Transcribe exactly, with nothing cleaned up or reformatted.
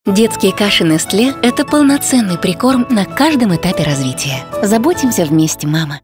Детские каши Nestlé – это полноценный прикорм на каждом этапе развития. Заботимся вместе, мама.